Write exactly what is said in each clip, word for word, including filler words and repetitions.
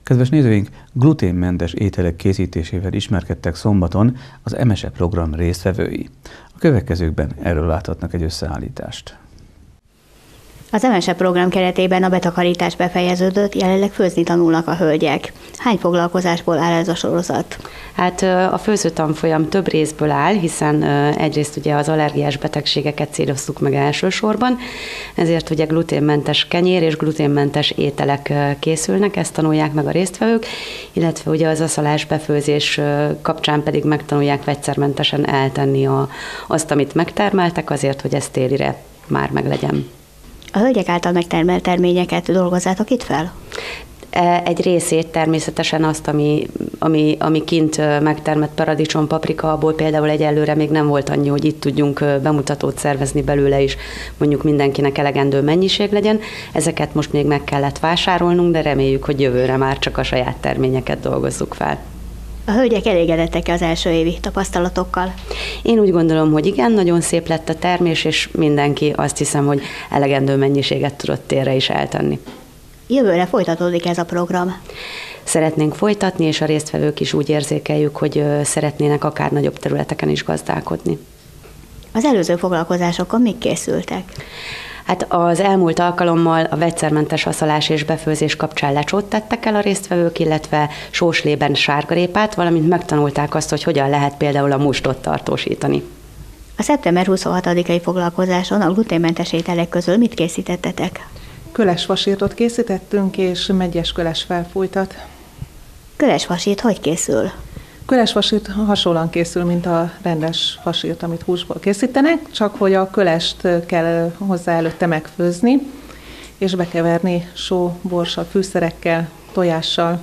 Kedves nézőink, gluténmentes ételek készítésével ismerkedtek szombaton az em es e program résztvevői. A következőkben erről láthatnak egy összeállítást. Az em es e program keretében a betakarítás befejeződött, jelenleg főzni tanulnak a hölgyek. Hány foglalkozásból áll ez a sorozat? Hát a főzőtanfolyam több részből áll, hiszen egyrészt ugye az allergiás betegségeket céloztuk meg elsősorban, ezért ugye gluténmentes kenyér és gluténmentes ételek készülnek, ezt tanulják meg a résztvevők, illetve ugye az aszalás befőzés kapcsán pedig megtanulják vegyszermentesen eltenni a, azt, amit megtermeltek, azért, hogy ez télire már meglegyen. A hölgyek által megtermelt terményeket dolgozzátok itt fel? Egy részét természetesen azt, ami, ami, ami kint megtermett paradicsom, paprika, abból például egyelőre még nem volt annyi, hogy itt tudjunk bemutatót szervezni belőle is, mondjuk mindenkinek elegendő mennyiség legyen. Ezeket most még meg kellett vásárolnunk, de reméljük, hogy jövőre már csak a saját terményeket dolgozzuk fel. A hölgyek elégedettek az első évi tapasztalatokkal? Én úgy gondolom, hogy igen, nagyon szép lett a termés, és mindenki azt hiszem, hogy elegendő mennyiséget tudott térre is eltenni. Jövőre folytatódik ez a program? Szeretnénk folytatni, és a résztvevők is úgy érzékeljük, hogy szeretnének akár nagyobb területeken is gazdálkodni. Az előző foglalkozásokon mik készültek? Hát az elmúlt alkalommal a vegyszermentes aszalás és befőzés kapcsán lecsót tettek el a résztvevők, illetve sóslében sárgarépát, valamint megtanulták azt, hogy hogyan lehet például a mustot tartósítani. A szeptember huszonhatodikai foglalkozáson a gluténmentes ételek közül mit készítettetek? Kölesvasírtot készítettünk, és megyes köles felfújtat. Kölesvasírt hogy készül? Kölesvasírt hasonlóan készül, mint a rendes vasírt, amit húsból készítenek, csak hogy a kölest kell hozzá előtte megfőzni, és bekeverni só, borssal, fűszerekkel, tojással,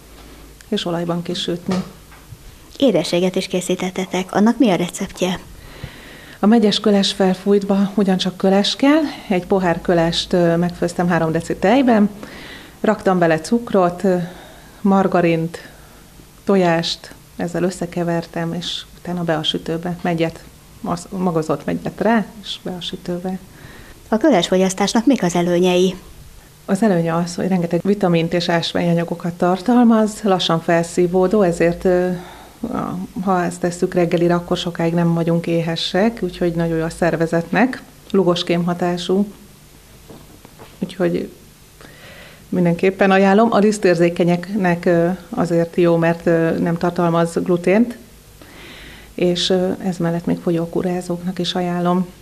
és olajban kisütni. Édességet is készítettetek, annak mi a receptje? A megyes köles felfújtba ugyancsak köles kell, egy pohár kölest megfőztem három deci tejben, raktam bele cukrot, margarint, tojást, ezzel összekevertem, és utána be a sütőbe, megyet, magozott megyet rá, és be a sütőbe. A kölesfogyasztásnak mik az előnyei? Az előnye az, hogy rengeteg vitamint és ásványanyagokat tartalmaz, lassan felszívódó, ezért ha ezt tesszük reggelire, akkor sokáig nem vagyunk éhesek, úgyhogy nagyon jó a szervezetnek, lugoském hatású, úgyhogy mindenképpen ajánlom. A lisztérzékenyeknek azért jó, mert nem tartalmaz glutént, és ez mellett még fogyókúrázóknak is ajánlom.